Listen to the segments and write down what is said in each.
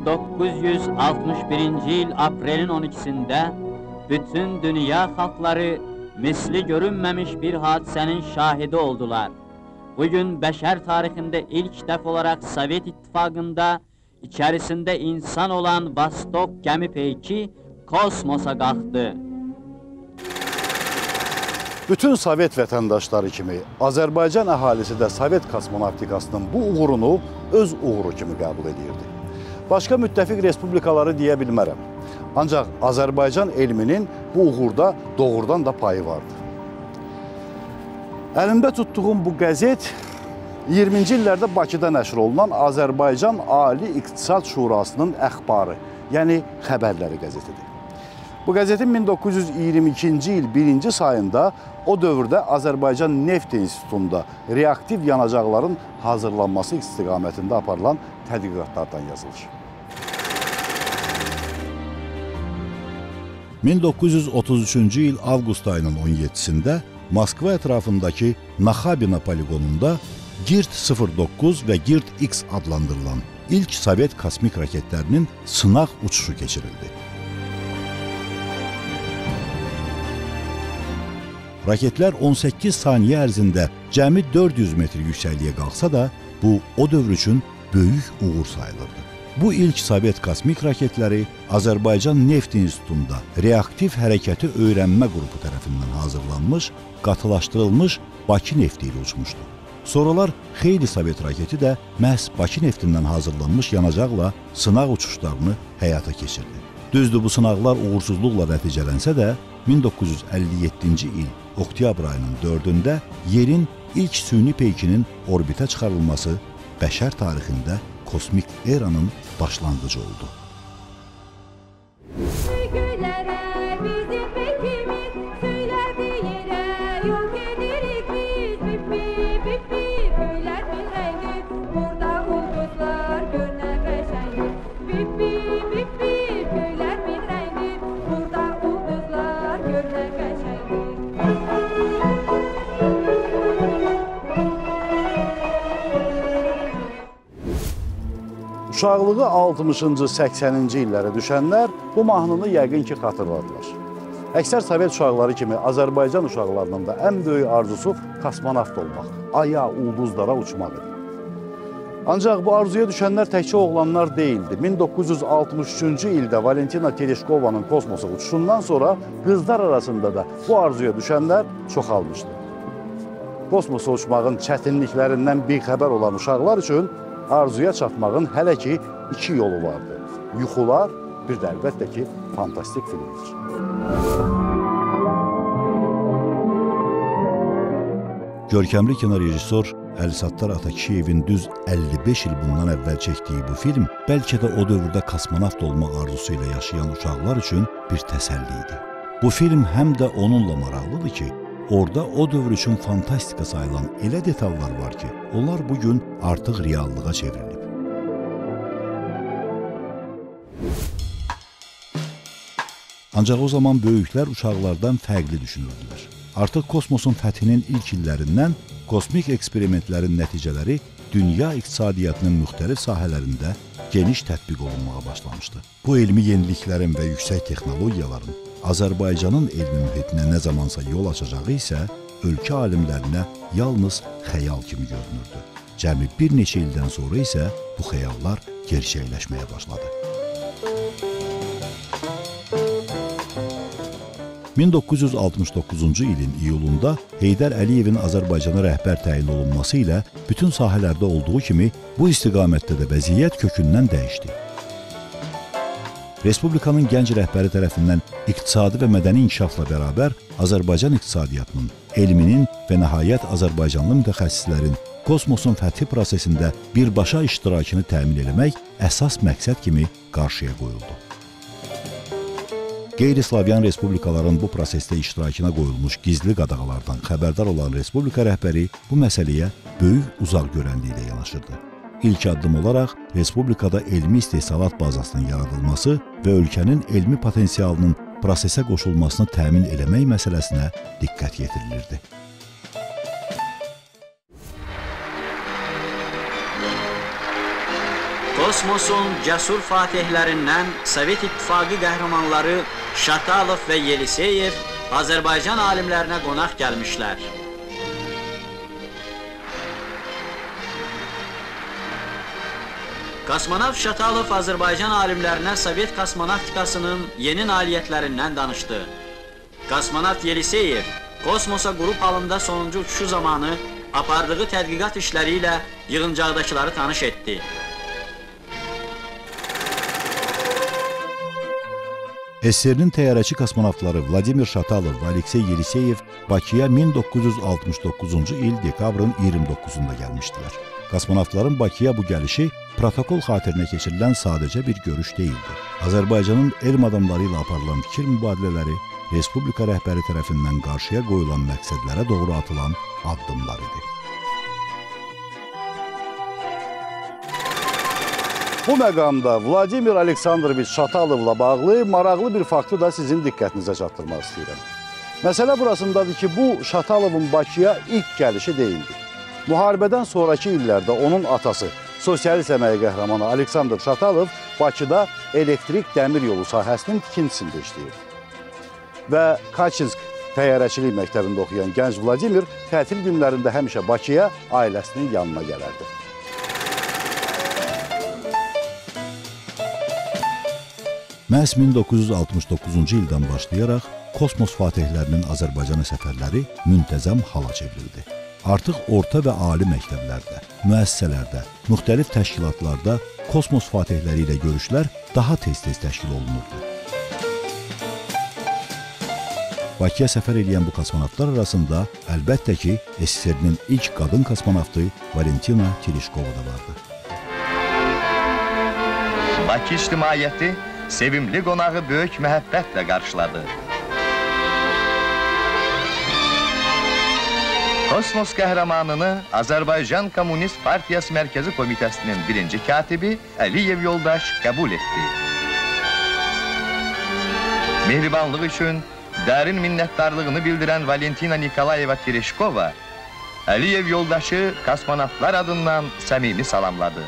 1961 yıl Aprel'in 12'sinde bütün dünya halkları misli görünmemiş bir hadisenin şahidi oldular. Bugün beşer tarihinde ilk defa olarak Sovyet İttifakı'nda içerisinde insan olan Vostok gemi peyki kosmosa kalktı. Bütün Sovet vətəndaşları kimi Azərbaycan əhalisi də Sovet kosmonavtikasının bu uğurunu öz uğuru kimi qəbul edirdi. Başqa müttəfiq respublikaları deyə bilmərəm. Ancaq Azərbaycan elminin bu uğurda doğrudan da payı vardı. Əlimdə tutduğum bu qəzet 20-ci illərdə Bakıda nəşr olunan Azərbaycan Ali İqtisad Şurasının əxbarı, yəni xəbərləri qəzetidir. Bu qəzetin 1922-ci il 1-ci sayında o dövrdə Azərbaycan Neft İnstitutunda reaktiv yanacaqların hazırlanması istiqamətində aparılan tədqiqatlardan yazılır. 1933-cü il avqust ayının 17-sində Moskva ətrafındakı Naxabina poligonunda GIRT-09 və GIRT-X adlandırılan ilk Sovet kosmik raketlərinin sınaq uçuşu keçirildi. Raketlər 18 saniyə ərzində cəmi 400 metr yüksəkliyə qalxsa da, bu o dövr üçün böyük uğur sayılırdı. Bu ilk Sovet kosmik raketləri Azərbaycan Neft İnstitutunda reaktiv hərəkəti öyrənmə qrupu tərəfindən hazırlanmış, qatılaşdırılmış Bakı nefti ilə uçmuşdu. Sonralar xeyli Sovet raketi də məhz Bakı neftindən hazırlanmış yanacaqla sınaq uçuşlarını həyata keçirdi. Düzdür, bu sınaqlar uğursuzluqla nəticələnsə də 1957-ci il oktyabr ayının 4-də yerin ilk süni peykinin orbitə çıxarılması bəşər tarixində kosmik eranın başlanğıcı oldu. Uşaqlığı 60-cı, 80-ci illərə düşənlər bu mahnını yəqin ki xatırladılar. Əksər Sovet uşaqları kimi Azərbaycan uşaqlarının da ən böyük arzusu kosmonavt olmaq, aya, ulduzlara uçmaq idi. Ancaq bu arzuya düşənlər təkcə oğlanlar deyildi. 1963-cü ildə Valentina Tereshkovanın kosmosa uçuşundan sonra qızlar arasında da bu arzuya düşənlər çoxalmışdı. Kosmosa uçmağın çətinliklərindən bir xəbər olan uşaqlar üçün arzuya çatmağın hələ ki 2 yolu vardı. Yuxular, bir də əlbəttə ki, fantastik filmdir. Görkəmli kinorejissor Əlisattar Atakişiyevin düz 55 il bundan əvvəl çəkdiyi bu film bəlkə də o dövrdə kosmonavt olmaq arzusu ilə yaşayan uşaqlar üçün bir təsəlli idi. Bu film həm də onunla maraqlıdır ki, orada o dövr üçün fantastika sayılan elə detallar var ki, onlar bugün artıq reallığa çevrilib. Ancaq o zaman böyüklər uşaqlardan fərqli düşünürdülər. Artıq kosmosun fəthinin ilk illərindən kosmik eksperimentlərin nəticələri dünya iqtisadiyyatının müxtəlif sahələrində geniş tətbiq olunmağa başlamışdı. Bu elmi yeniliklərin və yüksək texnologiyaların Azərbaycanın elmi mühitinə nə zamansa yol açacağı isə ölkə alimlərinə yalnız xəyal kimi görünürdü. Cəmi bir neçə ildən sonra isə bu xəyallar gerçəkləşməyə başladı. 1969-cu ilin iyulunda Heydər Əliyevin Azərbaycana rəhbər təyin olunması ilə bütün sahələrdə olduğu kimi bu istiqamətdə də vəziyyət kökündən dəyişdi. Respublikanın gənc rəhbəri tərəfindən iqtisadi və mədəni inkişafla bərabər Azərbaycan iqtisadiyyatının, elminin və nəhayət Azərbaycanlı mütəxəssislərin kosmosun fəthi prosesində birbaşa iştirakını təmin etmək əsas məqsəd kimi qarşıya qoyuldu. Qeyri-Slavyan respublikaların bu prosesdə iştirakına qoyulmuş gizli qadağalardan xəbərdar olan respublika rəhbəri bu məsələyə böyük uzaq görənliklə yanaşırdı. İlk addım olaraq respublikada elmi istehsalat bazasının yaradılması və ölkənin elmi potensialının prosesə qoşulmasını təmin eləmək məsələsinə diqqət yetirilirdi. Kosmosun cəsur fatihlərindən Sovet İttifaqı qəhrəmanları Şatalov və Yeliseyev Azərbaycan alimlərinə qonaq gəlmişlər. Kosmonavt Şatalov Azərbaycan alimlərinə Sovet kosmonavtikasının yeni nailiyyətlərindən danışdı. Kosmonavt Yeliseyev kosmosa qrup halında sonuncu uçuşu zamanı apardığı tədqiqat işləri ilə yığıncaqdakıları tanış etdi. SSR-nin təyyarəçi kosmonavtları Vladimir Şatalov və Aleksey Yeliseyev Bakıya 1969-cu il dekabrın 29-unda gəlmişdilər. Kosmonavtların Bakıya bu gəlişi protokol xatirinə keçirilən sadəcə bir görüş deyildi. Azərbaycanın elm adamları ilə aparılan fikir mübadilələri Respublika rəhbəri tərəfindən qarşıya qoyulan məqsədlərə doğru atılan addımlar idi. Bu məqamda Vladimir Aleksandroviç Şatalovla bağlı maraqlı bir faktı da sizin diqqətinizə çatdırmaq istəyirəm. Məsələ burasındadır ki, bu Şatalovun Bakıya ilk gəlişi deyildi. Müharibədən sonraki illərdə onun atası, sosialist əməyi qəhrəmanı Aleksandr Şatalov Bakıda elektrik dəmir yolu sahəsinin tikintisində işləyir. Və Kaçinsk təyyarəçilik məktəbində oxuyan gənc Vladimir tətil günlərində həmişə Bakıya ailəsinin yanına gələrdi. Məhz 1969-cu ildən başlayaraq kosmos fatihlərinin Azərbaycana səfərləri müntəzəm hala çevrildi. Artıq orta və ali məktəblərdə, müəssisələrdə, müxtəlif təşkilatlarda kosmos fatihləri ilə görüşlər daha tez-tez təşkil olunurdu. Bakıya səfər edən bu kosmonavtlar arasında əlbəttə ki, SSR-nin ilk qadın kosmonavtı Valentina Tereshkova da vardı. Bakı ictimaiyyəti sevimli qonağı böyük məhəbbətlə qarşıladı. Kosmos qəhrəmanını Azərbaycan Komünist Partiyası Mərkəzi Komitəsinin birinci katibi Əliyev yoldaş qəbul etdi. Mehribanlıq üçün dərin minnətdarlığını bildirən Valentina Nikolayeva Tereshkova, Əliyev yoldaşı kosmonavtlar adından səmimi salamladı.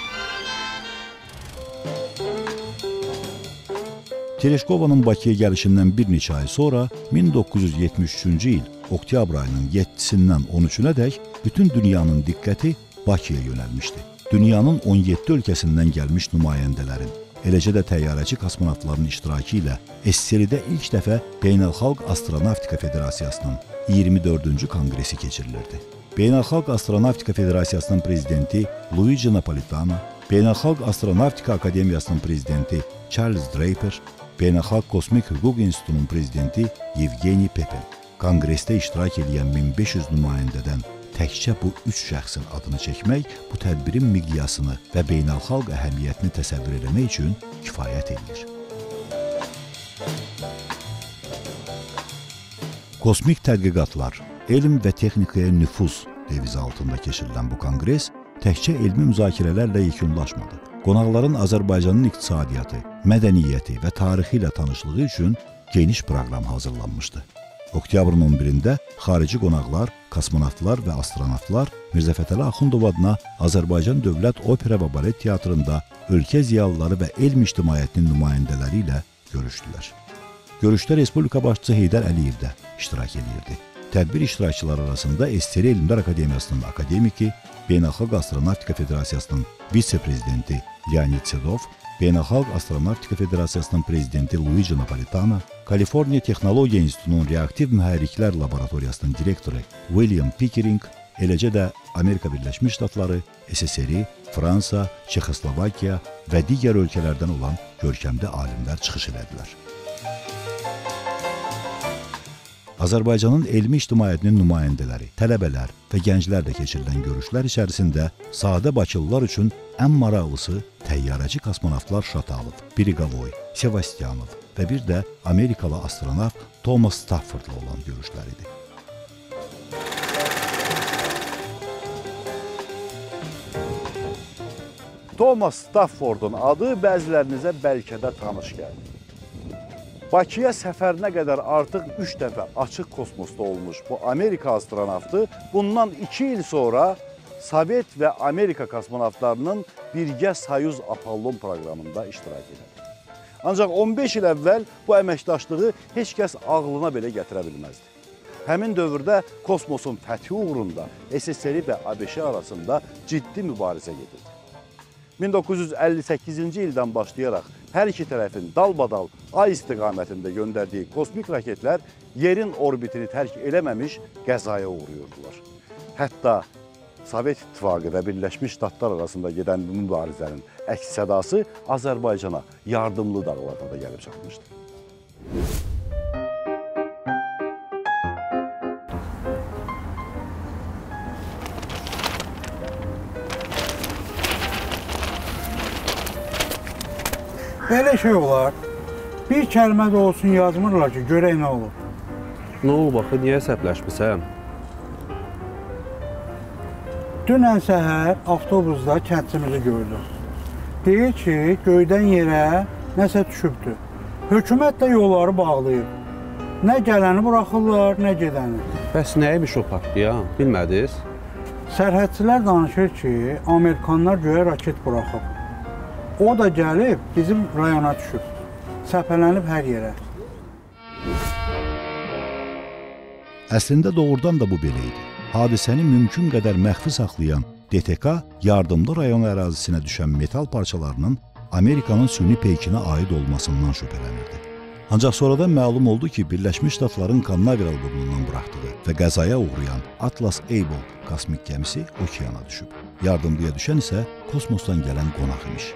Tereshkovanın Bakıya gəlişindən bir neçə ay sonra 1973-cü il oktyabr ayının 7-sindən 13-ünə dək bütün dünyanın diqqəti Bakıya yönəlmişdi. Dünyanın 17 ölkəsindən gəlmiş nümayəndələrin, eləcə də təyyarəçi kosmonavtların iştirakı ilə SSR-də ilk dəfə Beynəlxalq Astronavtika Federasiyasının 24-cü konqresi keçirilirdi. Beynəlxalq Astronavtika Federasiyasının prezidenti Luigi Napolitano, Beynəlxalq Astronavtika Akademiyasının prezidenti Charles Draper, Beynəlxalq Kosmik Hüquq İnstitutunun prezidenti Yevgeni Pepin, konqresdə iştirak edən 1500 nümayəndədən təkcə bu üç şəxsin adını çəkmək bu tədbirin miqyasını və beynəlxalq əhəmiyyətini təsəvvür etmək üçün kifayət edir. Kosmik tədqiqatlar, elm və texnikaya nüfuz devizi altında keçirilən bu konqres təkcə elmi müzakirələrlə yekunlaşmadı. Qonaqların Azərbaycanın iqtisadiyyatı, mədəniyyəti və tarixi ilə tanışlığı üçün geniş proqram hazırlanmışdı. Oktyabrın 11-də xarici qonaqlar, kosmonavtlar və astronavtlar Mirzə Fətəli Axundov adına Azərbaycan Dövlət Opera və Balet Teatrında ölkə ziyalıları və elm ictimaiyyətinin nümayəndələri ilə görüşdülər. Görüşdə Respublika başçısı Heydər Əliyev də iştirak edirdi. Tədbir iştirakçıları arasında SSR Elmlər Akademiyasının akademiki, Beynəlxalq Astronavtika Federasiyasının vitse-prezidenti Leonid Sedov, Beynəlxalq Astronavtika Federasiyasının prezidenti Luigi Napolitano, Kaliforniya Texnologiya İnstitutunun Reaktiv Mühərriklər Laboratoriyasının direktoru William Pickering, eləcə də Amerika Birləşmiş Ştatları, SSR, Fransa, Çexoslovakiya və digər ölkələrdən olan görkəmli alimlər çıxış edədilər. Azərbaycanın elmi ictimaiyyətinin nümayəndələri, tələbələr və gənclərlə keçirilən görüşlər içərisində sadə bakılılar üçün ən maraqlısı təyyarəçi kosmonavtlar Şatalov, Brigovoy, Sevastyanov və bir də Amerikalı astronavt Thomas Staffordla olan görüşlər idi. Thomas Staffordun adı bəzilərinizə bəlkə də tanış gəldi. Bakıya səfərinə qədər artıq 3 dəfə açıq kosmosda olmuş bu Amerika astronavtı bundan 2 il sonra Sovet və Amerika kosmonavtlarının birgə Soyuz Apollon proqramında iştirak edir. Ancaq 15 il əvvəl bu əməkdaşlığı heç kəs ağlına belə gətirə bilməzdi. Həmin dövrdə kosmosun fəthi uğrunda SSR və ABŞ arasında ciddi mübarizə gedirdi. 1958-ci ildən başlayaraq hər iki tərəfin dalbadal ay istiqamətində göndərdiyi kosmik raketlər yerin orbitini tərk eləməmiş qəzaya uğrayırdılar. Hətta Sovet İttifaqı və Birləşmiş Ştatlar arasında gedən bu mübarizənin əks sədası Azərbaycana yardımlı dağlarına da gəlib çatmışdı. Belə şey olar. Bir kəlmə də olsun yazmırlar ki, görək nə olur. Nə olub axı, niyə əsəbləşmisən? Dünən səhər avtobusda kəndçimizi gördüm. Deyir ki, göydən yerə nəsə düşübdür. Hökumət də yolları bağlayıb. Nə gələni buraxırlar, nə gedəni. Bəs nəymiş o partия, bilmədiniz? Sərhədçilər danışır ki, Amerikanlar göyə raket buraxıb. O da gəlib bizim rayona düşüb. Səpələnib hər yerə. Əslində doğrudan da bu belə idi. Hadisəni mümkün qədər məxfi saxlayan DTK yardımlı rayon ərazisinə düşən metal parçalarının Amerikanın süni peykinə aid olmasından şübhələnirdi. Ancaq sonradan məlum oldu ki, Birləşmiş Ştatların Kannaveral burnundan buraxdığı və qəzaya uğrayan Atlas Able kosmik gəmisi okeana düşüb. Yardımlıya düşən isə kosmosdan gələn qonaq imiş.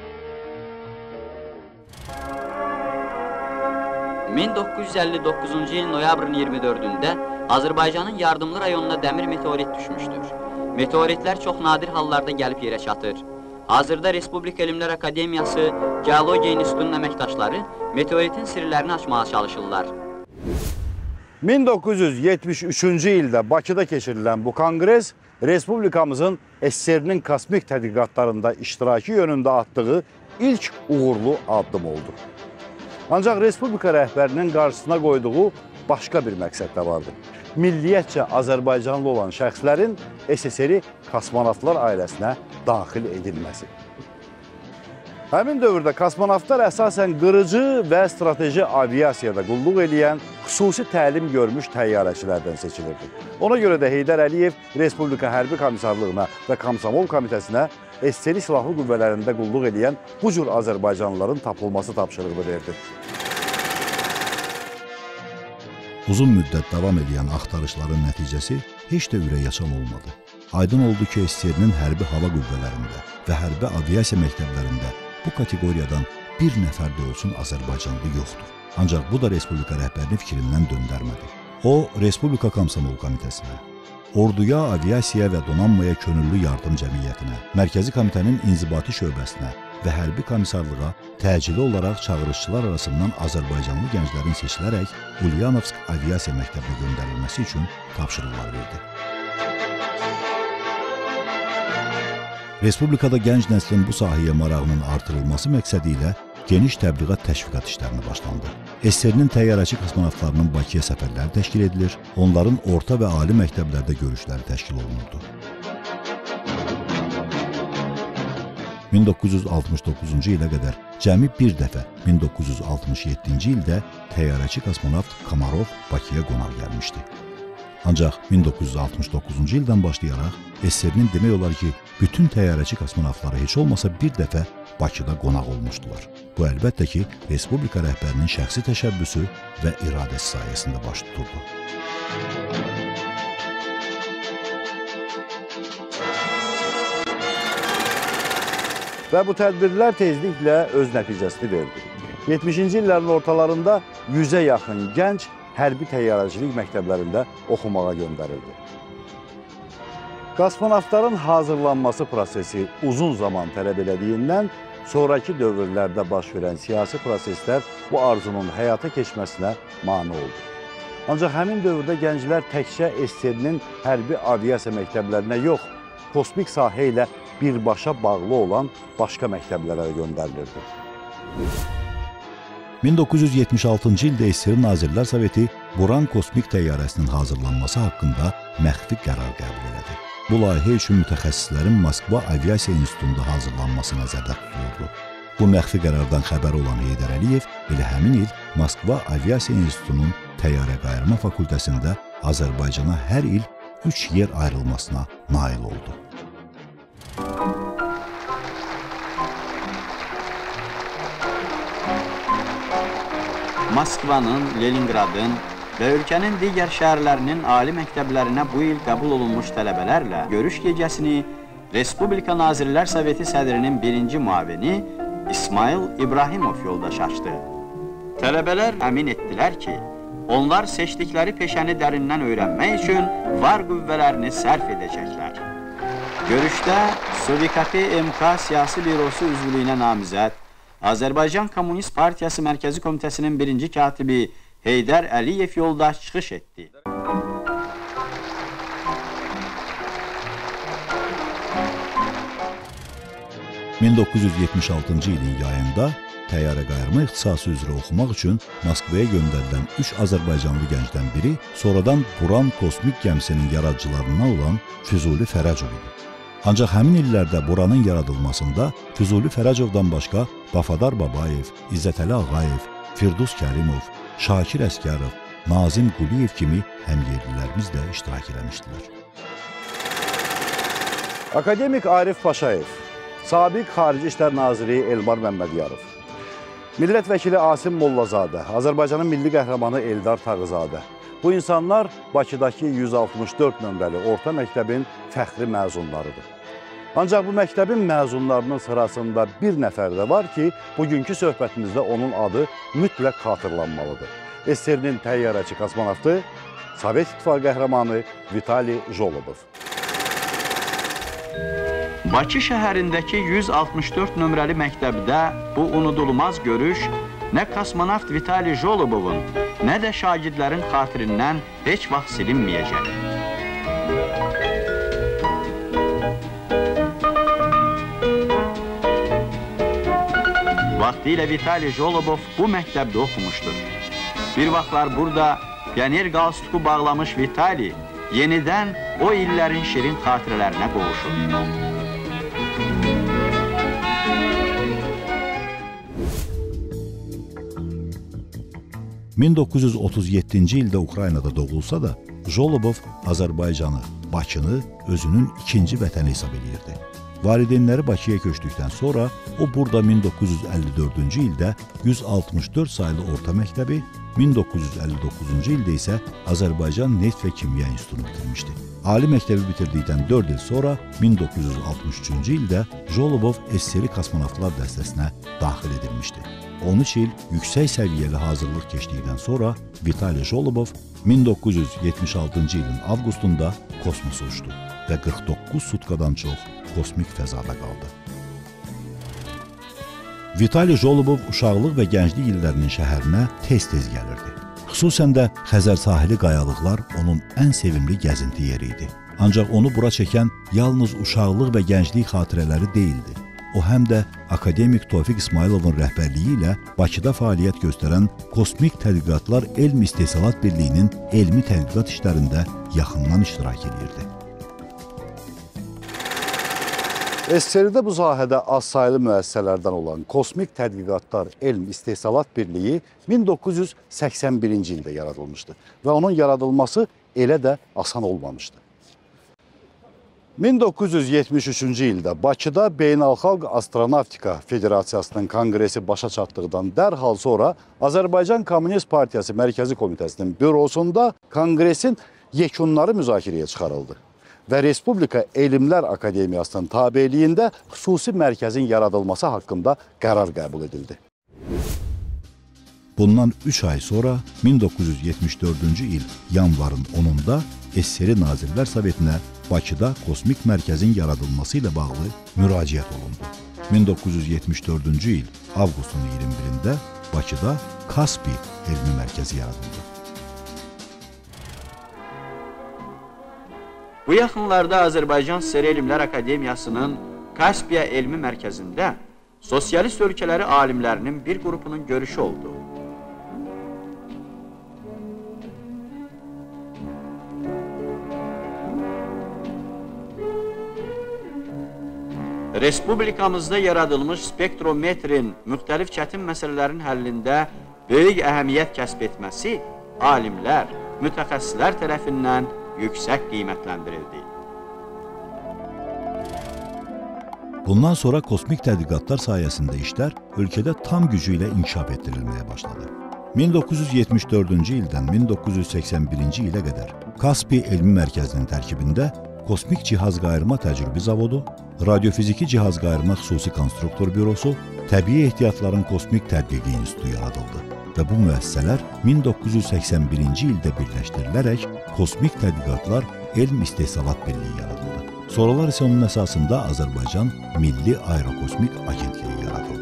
1959-cu il noyabrın 24-də Azərbaycanın yardımlı rayonuna dəmir meteorit düşmüşdür. Meteoritlər çox nadir hallarda gəlib yerə çatır. Hazırda Respublika Elmlər Akademiyası Geologiya İnstitutunun əməkdaşları meteoritin sirlərini açmağa çalışırlar. 1973-cü ildə Bakıda keçirilən bu kongres Respublikamızın SSR-nin kosmik tədqiqatlarında iştirakı yönündə atdığı ilk uğurlu addım oldu. Ancaq Respublika rəhbərinin qarşısına qoyduğu başqa bir məqsəd də vardı. Milliyyətcə Azərbaycanlı olan şəxslərin SSR-i kosmonavtlar ailəsinə daxil edilməsi. Həmin dövrdə kosmonavtlar əsasən qırıcı və strateji aviasiyada qulluq eləyən xüsusi təlim görmüş təyyarəçilərdən seçilirdi. Ona görə də Heydər Əliyev Respublika Hərbi Komissarlığına və Komsomol Komitəsinə SSR silahlı qüvvələrində qulluq eləyən bu cür Azərbaycanlıların tapılması tapşırığı verdi. Uzun müddət davam edən axtarışların nəticəsi heç də ürəkaçan olmadı. Aydın oldu ki, SSR-nin hərbi hava qüvvələrində və hərbi aviasiya məktəblərində bu kateqoriyadan bir nəfər də olsun Azərbaycanlı yoxdur. Ancaq bu da Respublika rəhbərini fikrindən döndərmədi. O, Respublika Komsomol Komitəsinə, Orduya, Aviasiya və Donanmaya Könüllü Yardım Cəmiyyətinə, Mərkəzi Komitənin İnzibati Şöbəsinə və Hərbi Komissarlığa təcili olaraq çağırışçılar arasından Azərbaycanlı gənclərin seçilərək Ulyanovsk Aviasiya Məktəbinə göndərilməsi üçün tapşırıqlar verdi. Respublikada gənc nəslin bu sahəyə marağının artırılması məqsədi ilə geniş təbliğat təşviqat işlərinə başlandı. SSR-nin təyyarəçi kosmonavtlarının Bakıya səfərləri təşkil edilir, onların orta və ali məktəblərdə görüşləri təşkil olunurdu. 1969-cu ilə qədər cəmi bir dəfə 1967-ci ildə təyyarəçi kosmonavt Komarov Bakıya qonaq gəlmişdi. Ancaq 1969-cu ildən başlayaraq SSR-nin demək olar ki, bütün təyyarəçi kosmonavtları heç olmasa bir dəfə Bakıda qonaq olmuşdular. Bu əlbəttə ki, Respublika rəhbərinin şəxsi təşəbbüsü və iradəsi sayəsində baş tuturdu. Və bu tədbirlər tezliklə öz nəticəsini verdi. 70-ci illərin ortalarında 100-ə yaxın gənc hərbi təyyarəçilik məktəblərində oxumağa göndərildi. Kosmonavtların hazırlanması prosesi uzun zaman tələb elədiyindən sonraki dövrlərdə baş verən siyasi proseslər bu arzunun həyata keçməsinə mane oldu. Ancaq həmin dövrdə gənclər təkcə SSR-nin hərbi aviasiya məktəblərinə yox, kosmik sahə ilə birbaşa bağlı olan başqa məktəblərə göndərilirdi. 1976-cı ildə SSR Nazirlər Soveti Buran kosmik təyyarəsinin hazırlanması haqqında məxfi qərar qəbul elədi. Bu layihə üçün mütəxəssislərin Moskva Aviasiya İnstitutunda hazırlanması nəzərdə tutulurdu. Bu məxfi qərardan xəbər olan Heydər Əliyev elə həmin il Moskva Aviasiya İnstitutunun təyyarə qayırma fakültəsində Azərbaycana hər il 3 yer ayrılmasına nail oldu. Moskvanın, Leningradın və ölkənin digər şəhərlərinin ali məktəblərinə bu il qəbul olunmuş tələbələrlə görüş gecəsini Respublika Nazirlər Soveti sədrinin birinci müavini İsmail İbrahimov yoldaş açdı. Tələbələr əmin etdilər ki, onlar seçdikləri peşəni dərindən öyrənmək üçün var qüvvələrini sərf edəcəklər. Görüşdə SOVKP MK Siyasi Bürosu üzvlüyünə namizəd Azərbaycan Kommunist Partiyası Mərkəzi Komitəsinin birinci katibi Heydər Əliyev yoldaş çıxış etdi. ...1976-cı ilin yayında təyyarə qayırma ixtisası üzrə oxumaq üçün Moskvaya göndərilən 3 Azərbaycanlı gəncdən biri sonradan Buran kosmik gəmisinin yaradıcılarından olan Füzuli Fərəcov idi. Ancaq həmin illərdə Buranın yaradılmasında Füzuli Fərəcovdan başqa Vafadar Babayev, İzzətəli Ağayev, Firdus Kərimov, Şakir Əskərov, Nazim Quliyev kimi həmyerlilərimiz də iştirak eləmişdilər. Akademik Arif Paşayev, Sabiq Xarici İşlər Naziri Elmar Məmmədiyarov, Millət Vəkili Asim Mollazadə, Azərbaycanın milli qəhrəmanı Eldar Tağızadə. Bu insanlar Bakıdakı 164 nömrəli orta məktəbin fəxri məzunlarıdır. Ancaq bu məktəbin məzunlarının sırasında bir nəfər də var ki, bugünkü söhbətimizdə onun adı mütləq xatırlanmalıdır. SSR-nin təyyarəçi kosmonavtı, Sovet İttifaqı qəhrəmanı Vitali Jolobov. Bakı şəhərindəki 164 nömrəli məktəbdə bu unudulmaz görüş nə kosmonavt Vitali Jolobovun, nə də şagirdlərin xatirindən heç vaxt silinməyəcək. Vaxtilə Vitali Jolobov bu məktəbdə oxumuşdur. Bir vaxtlar burada pioner qalstuku bağlamış Vitali yenidən o illərin şirin xatirələrinə qovuşur. 1937-ci ildə Ukraynada doğulsa da, Jolobov Azərbaycanı, Bakını özünün ikinci vətəni hesab edirdi. Valideynləri Bakıya köçdükdən sonra o burada 1954-cü ildə 164 saylı orta məktəbi, 1959-cu ildə isə Azərbaycan Neft və Kimya İnstitutunu bitirmişdi. Ali məktəbi bitirdikdən 4 il sonra 1963-cü ildə Jolobov SSR kosmonavtlar dəstəsinə daxil edilmişdi. 13 il yüksək səviyyəli hazırlıq keçdikdən sonra Vitali Jolobov 1976-cı ilin avqustunda kosmosa uçdu və 49 sutkadan çox kosmik fəzada qaldı. Vitali Jolobov uşaqlıq və gənclik illərinin şəhərinə tez-tez gəlirdi. Xüsusən də Xəzər sahili qayalıqlar onun ən sevimli gəzinti yeri idi. Ancaq onu bura çəkən yalnız uşaqlıq və gənclik xatirələri deyildi. O həm də akademik Tofiq İsmayılovun rəhbərliyi ilə Bakıda fəaliyyət göstərən Kosmik Tədqiqatlar Elm İstehsalat Birliyinin elmi tədqiqat işlərində yaxından iştirak edirdi. SSR-də bu sahədə az saylı müəssisələrdən olan Kosmik Tədqiqatlar Elm İstehsalat Birliyi 1981-ci ildə yaradılmışdı və onun yaradılması elə də asan olmamışdı. 1973-cü ildə Bakıda Beynəlxalq Astronavtika Federasiyasının konqresi başa çatdıqdan dərhal sonra Azərbaycan Kommunist Partiyası Mərkəzi Komitəsinin bürosunda konqresin yekunları müzakirəyə çıxarıldı və Respublika Elmlər Akademiyasının tabeliyində xüsusi mərkəzin yaradılması haqqında qərar qəbul edildi. Bundan 3 ay sonra 1974-cü il yanvarın 10-da SSR Nazirlər Sovetinə Bakıda kosmik mərkəzin yaradılması ilə bağlı müraciət olundu. 1974-cü il avqustun 21-də Bakıda Kaspi elmi mərkəzi yaradıldı. Bu yaxınlarda Azərbaycan SSR Elmlər Akademiyasının Kaspiya elmi mərkəzində sosialist ölkələri alimlərinin bir qrupunun görüşü oldu. Respublikamızda yaradılmış spektrometrin müxtəlif çətin məsələlərin həllində böyük əhəmiyyət kəsb etməsi alimlər, mütəxəssislər tərəfindən yüksək qiymətləndirildi. Bundan sonra kosmik tədqiqatlar sayəsində işlər ölkədə tam gücü ilə inkişaf etdirilməyə başladı. 1974-cü ildən 1981-ci ilə qədər Kaspi Elmi Mərkəzinin tərkibində Kosmik Cihaz Qayırma Təcrübi Zavodu, Radiofiziki Cihaz Qayırma Xüsusi Konstruktor Bürosu, Təbii Ehtiyatların Kosmik Tədqiqi İnstitutu yaradıldı və bu müəssisələr 1981-ci ildə birləşdirilərək Kosmik Tədqiqatlar Elm İstehsalat Birliyi yaradıldı. Sonralar isə onun əsasında Azərbaycan Milli Aerokosmik Agentliyi yaradıldı.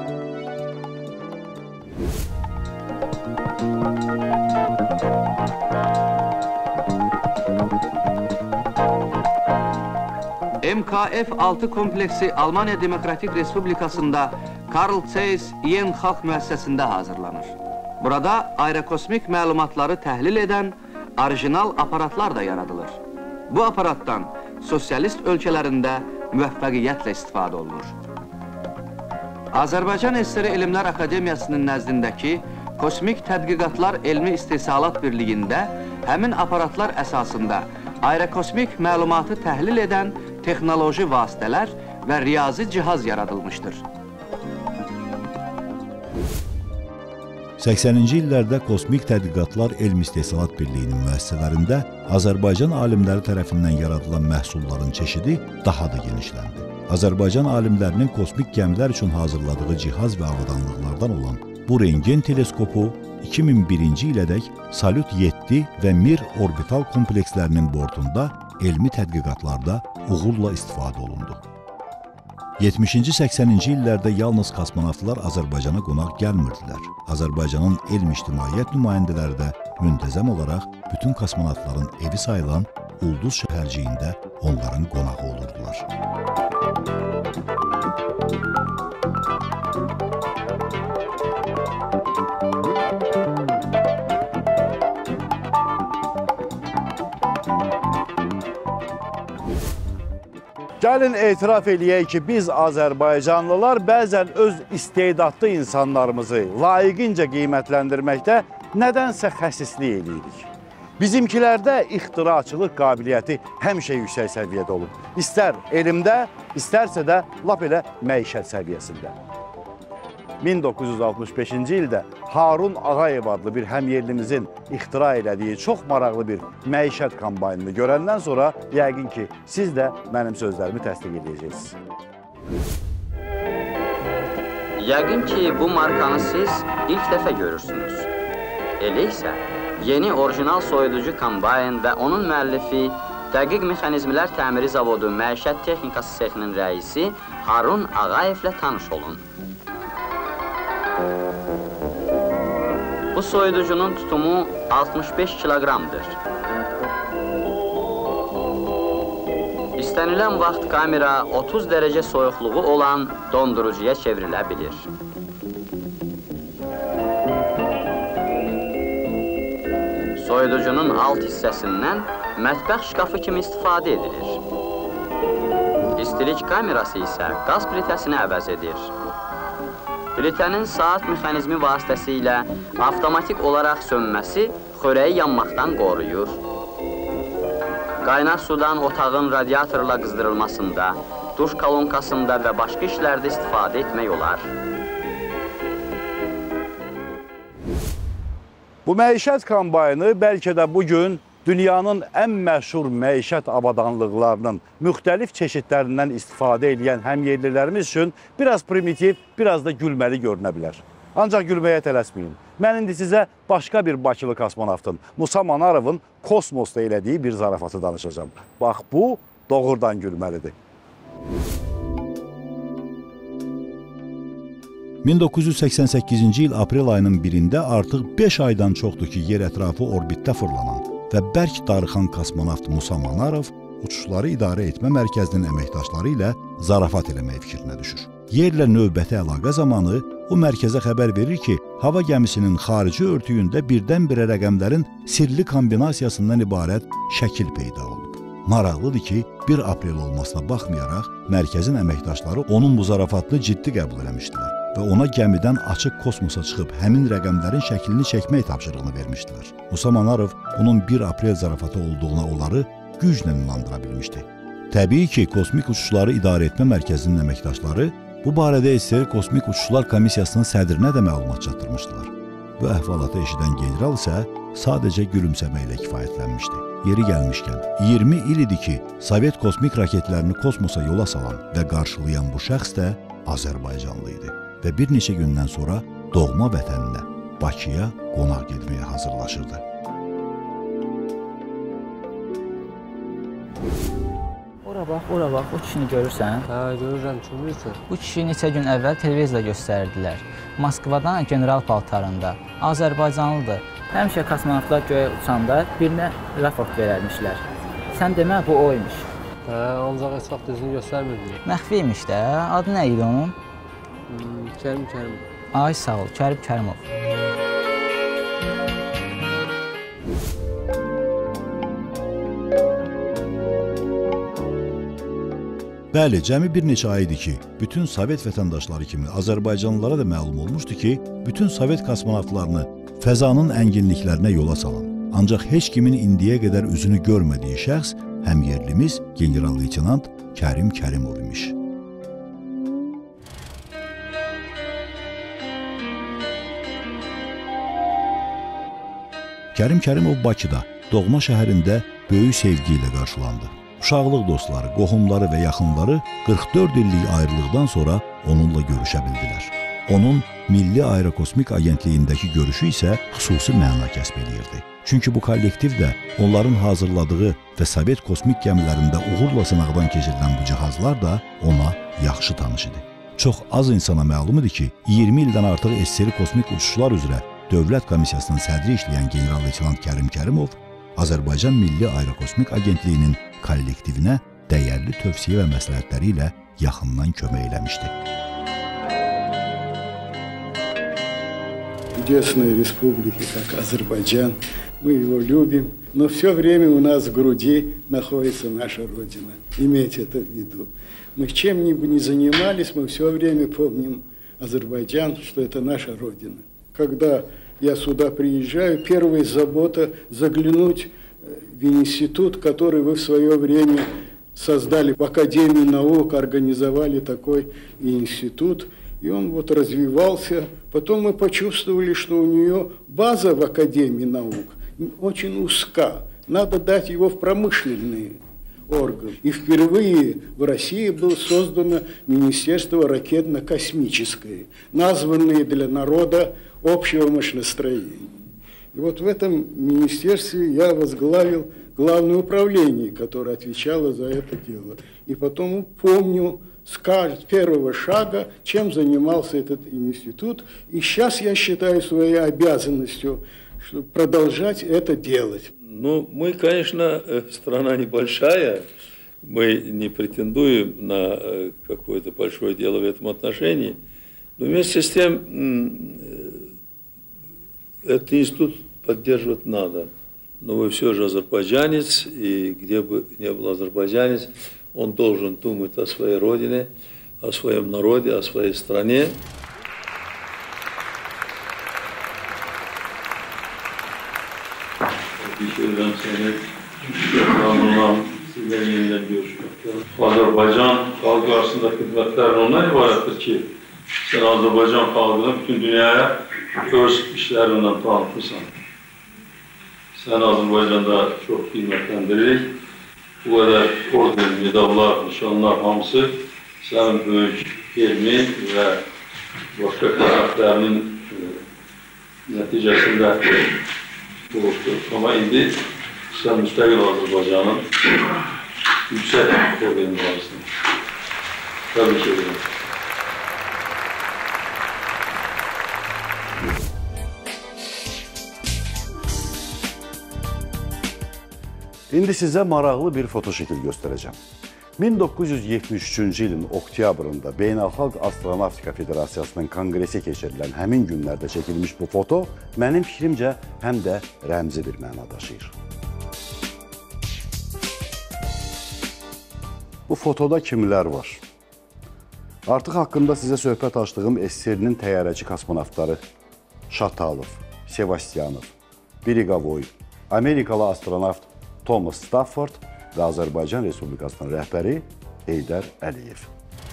MKF-6 kompleksi Almanya Demokratik Respublikasında Karl Zeiss Yen Xalq müəssisəsində hazırlanır. Burada aerokosmik məlumatları təhlil edən orijinal aparatlar da yaradılır. Bu aparatdan sosialist ölkələrində müvəffəqiyyətlə istifadə olunur. Azərbaycan SSR Elmlər Akademiyasının nəzdindəki Kosmik Tədqiqatlar Elmi İstehsalat Birliyində həmin aparatlar əsasında aerokosmik məlumatı təhlil edən texnoloji vasitələr və riyazi cihaz yaradılmışdır. 80-ci illərdə Kosmik Tədqiqatlar Elm İstehsalat Birliyinin müəssisələrində Azərbaycan alimləri tərəfindən yaradılan məhsulların çeşidi daha da genişləndi. Azərbaycan alimlərinin kosmik gəmilər üçün hazırladığı cihaz və avadanlıqlardan olan bu rengen teleskopu 2001-ci ilədək Salyut 7 və Mir orbital komplekslərinin bortunda elmi tədqiqatlarda uğurla istifadə olundu. 70-ci, 80-ci illərdə yalnız kosmonavtlar Azərbaycana qonaq gəlmirdilər. Azərbaycanın elm ictimaiyyət nümayəndələri də müntəzəm olaraq bütün kosmonavtların evi sayılan Ulduz şəhərciyində onların qonağı olurdular. Gəlin etiraf eləyək ki, biz Azərbaycanlılar bəzən öz istedadlı insanlarımızı layiqincə qiymətləndirməkdə nədənsə xəsislik eləyirik. Bizimkilərdə ixtiraçılıq qabiliyyəti həmişə yüksək səviyyədə olub. İstər elmdə, istərsə də lap elə məişət səviyyəsində. 1965-ci ildə Harun Ağayev adlı bir həmyerlimizin ixtira elədiyi çox maraqlı bir məişət kombaynını görəndən sonra yəqin ki, siz də mənim sözlərimi təsdiq edəcəksiniz. Yəqin ki, bu markanı siz ilk dəfə görürsünüz. Elə isə yeni orijinal soyuducu kombayn və onun müəllifi Dəqiq Mexanizmlər Təmiri Zavodu Məişət Texnikası Sexinin rəisi Harun Ağayevlə tanış olun. Bu soyuducunun tutumu 65 kiloqramdır. İstənilən vaxt kamera 30 dərəcə soyuqluğu olan dondurucuya çevrilə bilir. Soyuducunun alt hissəsindən mətbəx şkafı kimi istifadə edilir. İstilik kamerası isə qaz plitəsini əvəz edir. Plitənin saat mexanizmi vasitəsilə avtomatik olaraq sönməsi xörəyi yanmaqdan qoruyur. Qaynaq sudan otağın radiatorla qızdırılmasında, duş kolonkasında və başqa işlərdə istifadə etmək olar. Bu məişət kombaynı bəlkə də bugün dünyanın ən məşhur məişət avadanlıqlarının müxtəlif çeşidlərindən istifadə edən həmyerlilərimiz üçün biraz primitiv, biraz da gülməli görünə bilər. Ancaq gülməyə tələsməyin. Mən indi sizə başqa bir Bakılı kosmonavtın Musa Manarovun kosmosda elədiyi bir zarafatı danışacağım. Bax, bu doğrudan gülməlidir. 1988-ci il aprel ayının birində artıq 5 aydan çoxdur ki, yer ətrafı orbitdə fırlanan və bərk darıxan kosmonavt Musa Manarov uçuşları idarə etmə mərkəzinin əməkdaşları ilə zarafat eləmək fikrinə düşür. Yerlə növbəti əlaqə zamanı o mərkəzə xəbər verir ki, hava gəmisinin xarici örtüyündə birdən-birə rəqəmlərin sirli kombinasiyasından ibarət şəkil peyda olub. Maraqlıdır ki, 1 aprel olmasına baxmayaraq, mərkəzin əməkdaşları onun bu zarafatını ciddi qəbul eləmişdilər və ona gəmidən açıq kosmosa çıxıb həmin rəqəmlərin şəklini çəkmək tapşırığını vermişdilər. Musa Manarov bunun 1 aprel zarafatı olduğuna onları güclə inandıra bilmişdi. Təbii ki, Kosmik Uçuşları İdarə Etmə Mərkəzinin əməkdaşları bu barədə SSR Kosmik Uçuşlar Komissiyasının sədrinə də məlumat çatdırmışdılar. Bu əhvalatı eşidən general isə sadəcə gülümsəməklə kifayətlənmişdi. Yeri gəlmişkən, 20 il idi ki, Sovet kosmik raketlərini kosmosa yola salan və qarşılayan bu şəxs də Azərbaycanlı idi və bir neçə gündən sonra doğma vətəninə, Bakıya qonaq getməyə hazırlaşırdı. Ora bax, o kişini görürsən? Hə, görürəm, kimdirsə? Bu kişi neçə gün əvvəl televizorda göstərdilər. Moskvadan general paltarında. Azərbaycanlıdır. Həmişə kosmonavtlar göyə uçanda birinə raport verərmişlər. Sən demə, bu oymuş. Hə, ancaq heç vaxt özünü göstərmirdi. Məxfi imiş də. Adı nə idi onun? Kərim. Ay, sağ ol, Kərim Kərimov. Bəli, cəmi bir neçə ay idi ki, bütün Sovet vətəndaşları kimi Azərbaycanlılara da məlum olmuşdu ki, bütün Sovet kosmonavtlarını fəzanın ənginliklərinə yola salan, ancaq heç kimin indiyə qədər üzünü görmədiyi şəxs həm yerlimiz general-leytenant Kərim Kərimov imiş. Kərim Kərimov Bakıda, doğma şəhərində böyük sevgi ilə qarşılandı. Uşaqlıq dostları, qohumları və yaxınları 44 illik ayrılıqdan sonra onunla görüşə bildilər. Onun Milli Aerokosmik Agentliyindəki görüşü isə xüsusi məna kəsb edirdi. Çünki bu kollektiv də onların hazırladığı və Sovet kosmik gəmilərində uğurla sınaqdan keçirilən bu cihazlar da ona yaxşı tanış idi. Çox az insana məlum idi ki, 20 ildən artıq SSR Kosmik Uçuşlar üzrə Dövlət Komissiyasının sədri işləyən general-leytenant Kərim Kərimov Azərbaycan Milli Aerokosmik Agentliyinin kollektivinə dəyərli tövsiyə və məsləhətləri ilə yaxından kömək eləmişdi. Чудесной республики, как Азербайджан, мы его любим, но все время у нас в груди находится наша Родина. Имейте это в виду. Мы чем бы ни занимались, мы все время помним Азербайджан, что это наша Родина. Когда я сюда приезжаю, первая забота заглянуть в институт, который вы в свое время создали в Академии наук, организовали такой институт, и он вот развивался. Потом мы почувствовали, что у нее база в Академии наук очень узка. Надо дать его в промышленные органы. И впервые в России было создано Министерство ракетно-космическое, названное для народа общего машиностроения. И вот в этом министерстве я возглавил главное управление, которое отвечало за это дело. И потом помню с первого шага, чем занимался этот институт. И сейчас я считаю своей обязанностью продолжать это делать. Ну, мы, конечно, страна небольшая, мы не претендуем на какое-то большое дело в этом отношении, но вместе с тем этот институт поддерживать надо. Но вы все же азербайджанец, и где бы ни был азербайджанец, он должен думать о своей родине, о своем народе, о своей стране. Teşekkürler seni. Ramazan sizden yeniden görüşmek. Azerbaycan halkı arasında hizmetlerin ondan ibarettir ki sen Azerbaycan halkını bütün dünyaya öz işlerinden tanıtırsan. Sen Azerbaycan'da çok kıymetlendiririk. Bu kadar orden, medallar, nişanlar hamısı senin büyük ilmi ve başka karakterinin neticesinde oluştu. Ama indi sen müstakil Azerbaycan'ın yüksek ordeni varsın. Tebrik ederim. İndi sizə maraqlı bir fotoşəkil göstərəcəm. 1973-cü ilin oktyabrında Beynəlxalq Astronavtika Federasiyasının konqresi keçirilən həmin günlərdə çəkilmiş bu foto mənim fikrimcə həm də rəmzi bir məna daşıyır. Bu fotoda kimlər var? Artıq haqqında sizə söhbət açdığım SSR-nin təyyarəçi kosmonavtları Şatalov, Sevastyanov, Birigovoy, Amerikalı astronavt Thomas Stafford və Azərbaycan Respublikasının rəhbəri Heydər Əliyev.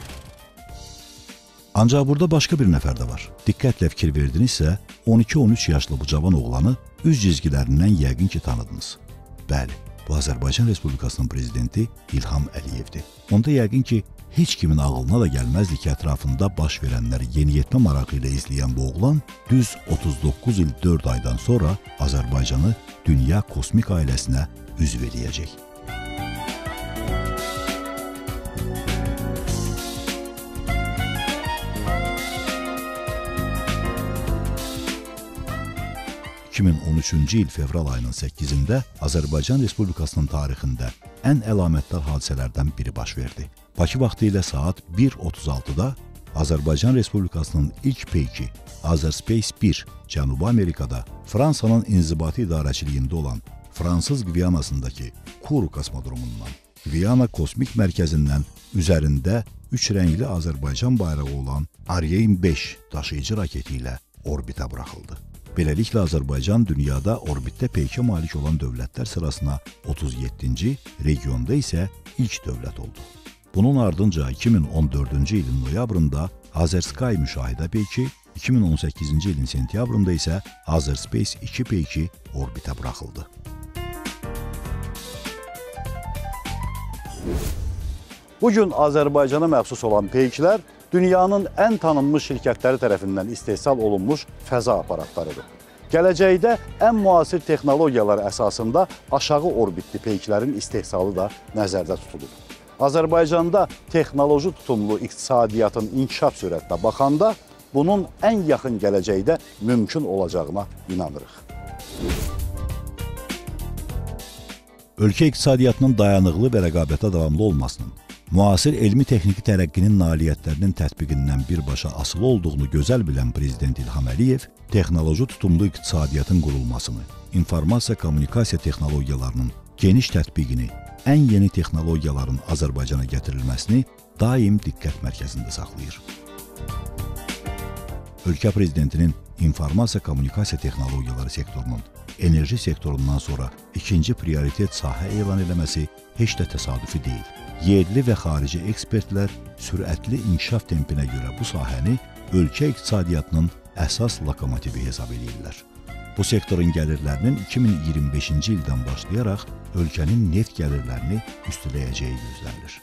Ancaq burada başqa bir nəfər də var. Diqqətlə fikir verdinizsə, 12-13 yaşlı bu cavan oğlanı üz cizgilərindən yəqin ki tanıdınız. Bəli, bu Azərbaycan Respublikasının prezidenti İlham Əliyevdir. Onda yəqin ki, heç kimin ağlına da gəlməzdi ki, ətrafında baş verənləri yeniyetmə marağı ilə izləyən bu oğlan düz 39 il 4 aydan sonra Azərbaycanı dünya kosmik ailəsinə üzv eləyəcək. ...2013-cü il fevral ayının 8-də Azərbaycan Respublikasının tarixində ən əlamətdar hadisələrdən biri baş verdi. Bakı vaxtı ilə saat 1:36-da Azərbaycan Respublikasının ilk peyki Azerspace 1 Cənubi Amerikada Fransanın inzibati idarəçiliyində olan Fransız Gviyanasındakı Kourou kosmodromundan, Gviyana kosmik mərkəzindən üzərində 3 rəngli Azərbaycan bayrağı olan Ariane 5 daşıyıcı raketi ilə orbitə buraxıldı. Beləliklə, Azərbaycan dünyada orbitdə peykə malik olan dövlətlər sırasına 37-ci, regionda isə ilk dövlət oldu. Bunun ardınca 2014-cü ilin noyabrında Azersky müşahidə peyki, 2018-ci ilin sentyabrında isə Azerspace 2 peyki orbitə buraxıldı. Bugün Azərbaycana məxsus olan peyklər dünyanın ən tanınmış şirkətləri tərəfindən istehsal olunmuş fəza aparatlarıdır. Gələcəkdə ən müasir texnologiyalar əsasında aşağı orbitli peyklərin istehsalı da nəzərdə tutulur. Azərbaycanda texnoloji tutumlu iqtisadiyyatın inkişaf sürətinə baxanda bunun ən yaxın gələcəkdə mümkün olacağına inanırıq. Ölkə iqtisadiyyatının dayanıqlı və rəqabətə davamlı olmasının, müasir elmi-texniki tərəqqinin nailiyyətlərinin tətbiqindən birbaşa asılı olduğunu gözəl bilən Prezident İlham Əliyev, texnoloji tutumlu iqtisadiyyatın qurulmasını, informasiya-kommunikasiya texnologiyalarının geniş tətbiqini, ən yeni texnologiyaların Azərbaycana gətirilməsini daim diqqət mərkəzində saxlayır. Ölkə Prezidentinin informasiya-kommunikasiya texnologiyaları sektorunun enerji sektorundan sonra ikinci prioritet sahə elan eləməsi heç də təsadüfi deyil. Yerli və xarici ekspertlər sürətli inkişaf tempinə görə bu sahəni ölkə iqtisadiyyatının əsas lokomotivi hesab edirlər. Bu sektorun gəlirlərinin 2025-ci ildən başlayaraq ölkənin neft gəlirlərini üstələyəcəyi gözlənilir.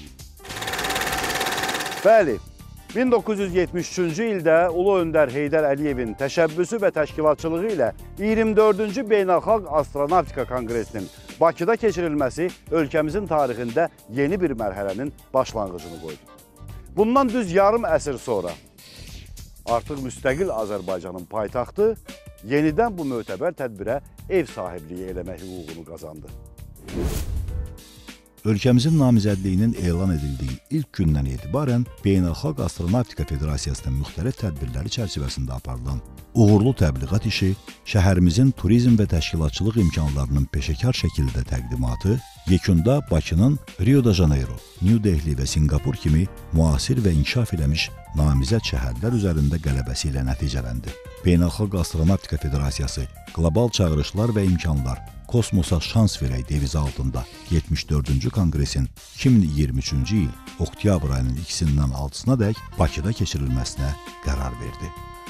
Bəli, 1973-cü ildə Ulu Öndər Heydər Əliyevin təşəbbüsü və təşkilatçılığı ilə 24-cü Beynəlxalq Astronavtika Konqresinin Bakıda keçirilməsi ölkəmizin tarixində yeni bir mərhələnin başlanğıcını qoydu. Bundan düz yarım əsr sonra artıq müstəqil Azərbaycanın paytaxtı yenidən bu mötəbər tədbirə ev sahibliyi eləmək hüququnu qazandı. Ölkəmizin namizədliyinin elan edildiyi ilk gündən etibarən Beynəlxalq Astronavtika Federasiyasının müxtəlif tədbirləri çərçivəsində aparılan uğurlu təbliğat işi, şəhərimizin turizm və təşkilatçılıq imkanlarının peşəkar şəkildə təqdimatı, yekunda Bakının Rio de Janeiro, New Delhi və Singapur kimi müasir və inkişaf eləmiş namizəd şəhərlər üzərində qələbəsi ilə nəticələndi. Beynəlxalq Astronavtika Federasiyası qlobal çağırışlar və imkanlar, kosmosa şans verək devizi altında 74-cü Konqresin 2023-cü il oktyabr ayının 2-dən 6-sına dək Bakıda keçirilməsinə qərar verdi.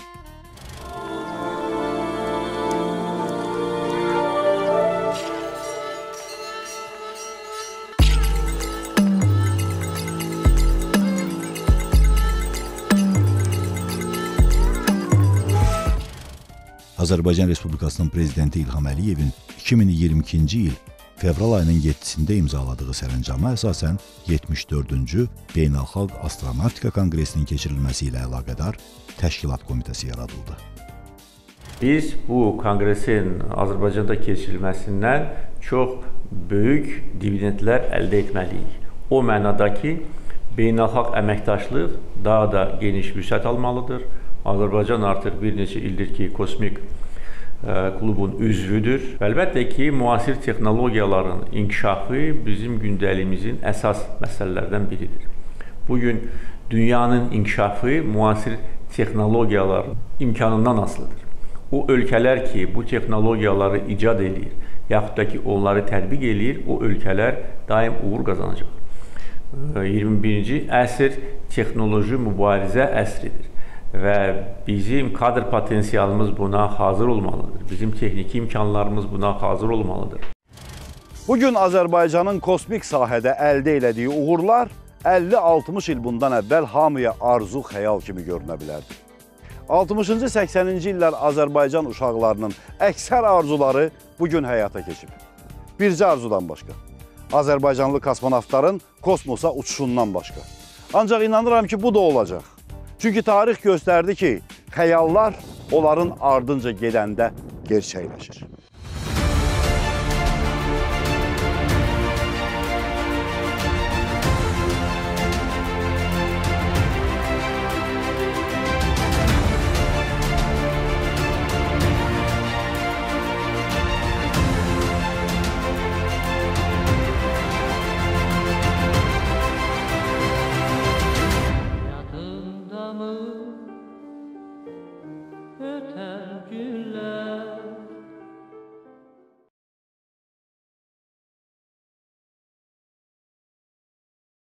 Azərbaycan Respublikasının Prezidenti İlham Əliyevin 2022-ci il fevral ayının 7-sində imzaladığı sərəncama əsasən 74-cü Beynəlxalq Astronavtika Konqresinin keçirilməsi ilə əlaqədar təşkilat komitəsi yaradıldı. Biz bu konqresin Azərbaycanda keçirilməsindən çox böyük dividendlər əldə etməliyik. O mənada ki, beynəlxalq əməkdaşlıq daha da geniş vüsət almalıdır. Azərbaycan artıq bir neçə ildir ki, kosmik klubun üzvüdür. Əlbəttə ki, müasir texnologiyaların inkişafı bizim gündəliyimizin əsas məsələlərdən biridir. Bugün dünyanın inkişafı müasir texnologiyalar imkanından asılıdır. O ölkələr ki, bu texnologiyaları icad edir, yaxud da ki, onları tətbiq edir, o ölkələr daim uğur qazanacaq. 21-ci əsr texnoloji mübarizə əsridir və bizim kadr potensialımız buna hazır olmalıdır. Bizim texniki imkanlarımız buna hazır olmalıdır. Bugün Azərbaycanın kosmik sahədə əldə elədiyi uğurlar 50-60 il bundan əvvəl hamıya arzu, xəyal kimi görünə bilərdi. 60-cı, 80-ci illər Azərbaycan uşaqlarının əksər arzuları bugün həyata keçib. Bircə arzudan başqa. Azərbaycanlı kosmonavtların kosmosa uçuşundan başqa. Ancaq inanıram ki, bu da olacaq. Çünki tarix göstərdi ki, xəyallar onların ardınca gedəndə gerçəkləşir.